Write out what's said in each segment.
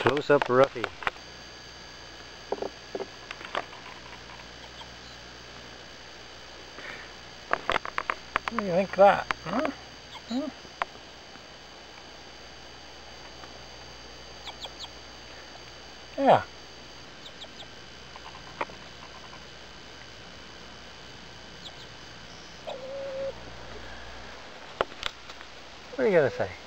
Close-up roughy. What do you think of that? Huh? Huh? Yeah. What do you gotta say?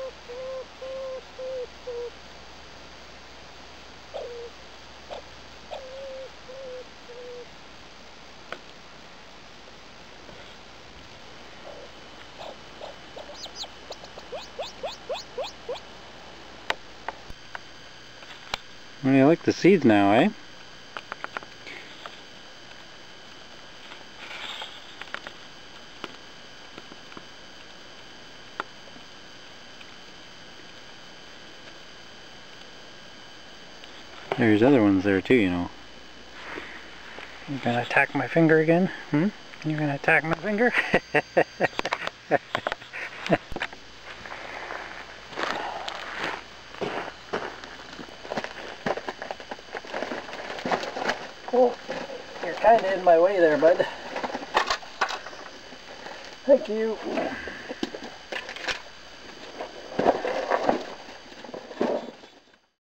Well, you like the seeds now, eh? There's other ones there too, you know. You're gonna attack my finger again? Hmm? You're gonna attack my finger? Oh, you're kinda in my way there, bud. Thank you.